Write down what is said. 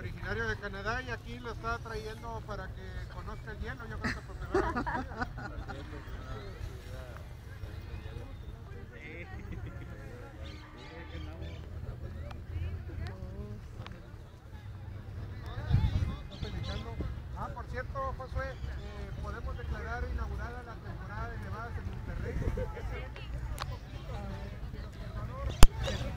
originario de Canadá y aquí lo está trayendo para que conozca el hielo, yo creo que por primera vez. Por cierto, Josué, podemos declarar inaugurada la temporada de nevadas en Monterrey.